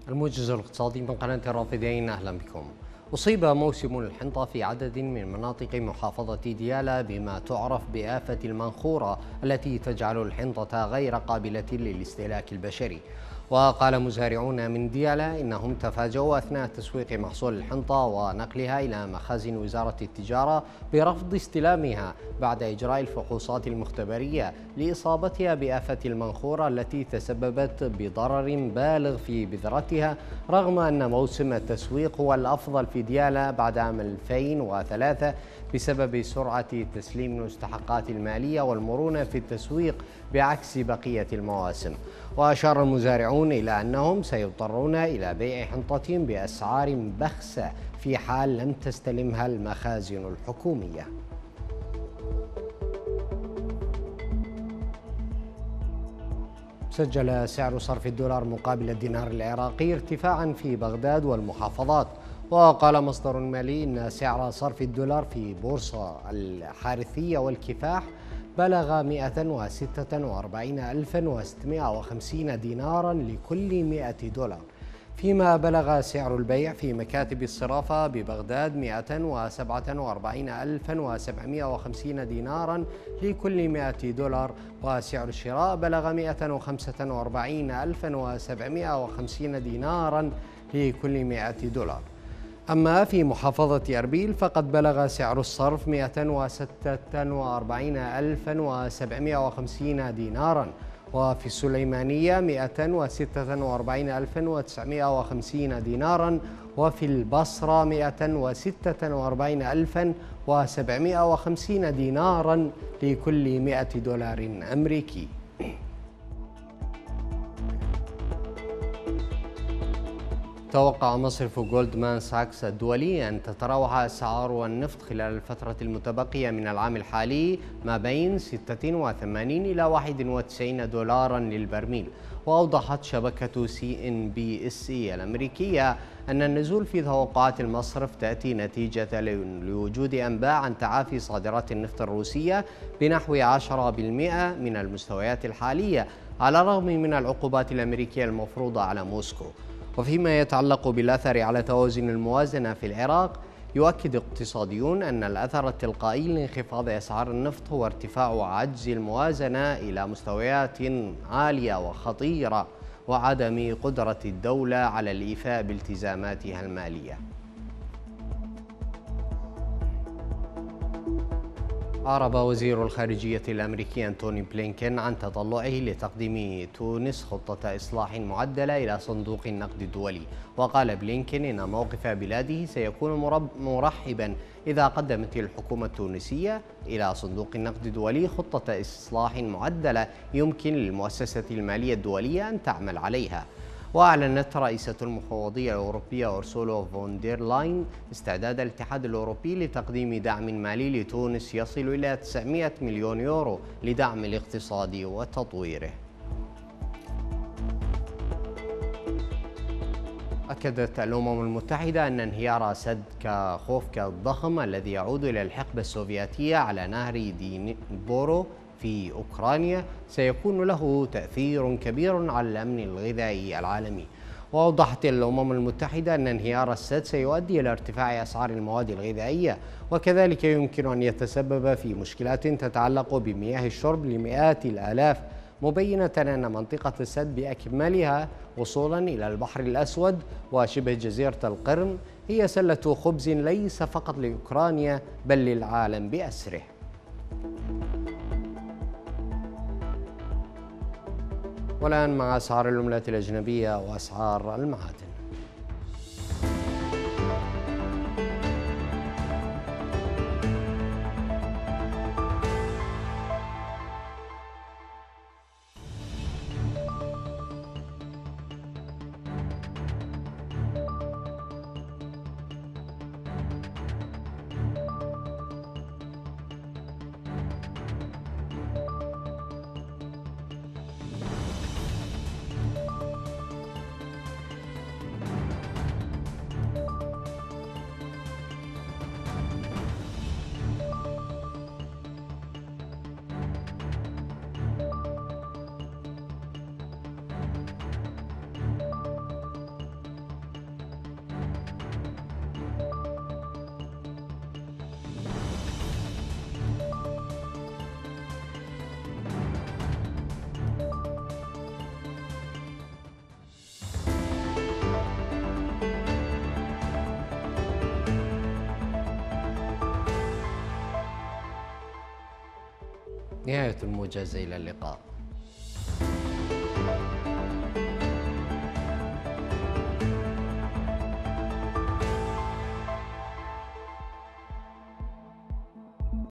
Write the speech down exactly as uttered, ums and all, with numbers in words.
الموجز الاقتصادي من قناة الرافدين، أهلا بكم. أصيب موسم الحنطة في عدد من مناطق محافظة ديالى بما تعرف بآفة المنخورة التي تجعل الحنطة غير قابلة للاستهلاك البشري. وقال مزارعون من ديالى إنهم تفاجؤوا أثناء تسويق محصول الحنطة ونقلها إلى مخازن وزارة التجارة برفض استلامها بعد إجراء الفحوصات المختبرية لإصابتها بآفة المنخورة التي تسببت بضرر بالغ في بذرتها، رغم أن موسم التسويق هو الأفضل في ديالى بعد عام ألفين وثلاثة بسبب سرعة تسليم المستحقات المالية والمرونة في التسويق بعكس بقية المواسم. وأشار المزارعون إلى أنهم سيضطرون إلى بيع حنطتهم بأسعار بخسة في حال لم تستلمها المخازن الحكومية. سجل سعر صرف الدولار مقابل الدينار العراقي ارتفاعا في بغداد والمحافظات. وقال مصدر مالي إن سعر صرف الدولار في بورصة الحارثية والكفاح بلغ مئة وستة وأربعين ألفا وستمئة وخمسين دينارا لكل مئة دولار، فيما بلغ سعر البيع في مكاتب الصرافة ببغداد مئة وسبعة وأربعين ألفا وسبعمئة وخمسين دينارا لكل مئة دولار، وسعر الشراء بلغ مئة وخمسة وأربعين ألفا وسبعمئة وخمسين دينارا لكل مئة دولار. أما في محافظة أربيل فقد بلغ سعر الصرف مئة وستة وأربعين ألفا وسبعمئة وخمسين دينارا، وفي السليمانية مئة وستة وأربعين ألفا وتسعمئة وخمسين دينارا، وفي البصرة مئة وستة وأربعين ألفا وسبعمئة وخمسين دينارا لكل مئة دولار أمريكي. توقع مصرف جولدمان ساكس الدولي أن تتراوح أسعار النفط خلال الفترة المتبقية من العام الحالي ما بين ستة وثمانين إلى واحد وتسعين دولارا للبرميل. وأوضحت شبكة سي إن بي إس إي الأمريكية أن النزول في توقعات المصرف تأتي نتيجة لوجود أنباء عن تعافي صادرات النفط الروسية بنحو عشرة بالمئة من المستويات الحالية على الرغم من العقوبات الأمريكية المفروضة على موسكو. وفيما يتعلق بالأثر على توازن الموازنة في العراق، يؤكد اقتصاديون أن الأثر التلقائي لانخفاض أسعار النفط هو ارتفاع عجز الموازنة إلى مستويات عالية وخطيرة وعدم قدرة الدولة على الإيفاء بالتزاماتها المالية. أعرب وزير الخارجية الأمريكي أنتوني بلينكين عن تطلعه لتقديم تونس خطة إصلاح معدلة إلى صندوق النقد الدولي. وقال بلينكين إن موقف بلاده سيكون مرحبا إذا قدمت الحكومة التونسية إلى صندوق النقد الدولي خطة إصلاح معدلة يمكن للمؤسسة المالية الدولية أن تعمل عليها. وأعلنت رئيسة المفوضية الأوروبية أورسولا فون دير لاين استعداد الاتحاد الأوروبي لتقديم دعم مالي لتونس يصل إلى تسعمئة مليون يورو لدعم الاقتصاد وتطويره. أكدت الأمم المتحدة أن انهيار سد كاخوفكا الضخم الذي يعود إلى الحقبة السوفيتية على نهر دينيبرو في أوكرانيا سيكون له تأثير كبير على الأمن الغذائي العالمي. وأوضحت الأمم المتحدة أن انهيار السد سيؤدي إلى ارتفاع أسعار المواد الغذائية، وكذلك يمكن أن يتسبب في مشكلات تتعلق بمياه الشرب لمئات الآلاف، مبينة أن منطقة السد بأكملها وصولا إلى البحر الأسود وشبه جزيرة القرم هي سلة خبز ليس فقط لأوكرانيا بل للعالم بأسره. والآن مع أسعار العملات الأجنبية وأسعار المعادن. نهاية الموجز، إلى اللقاء.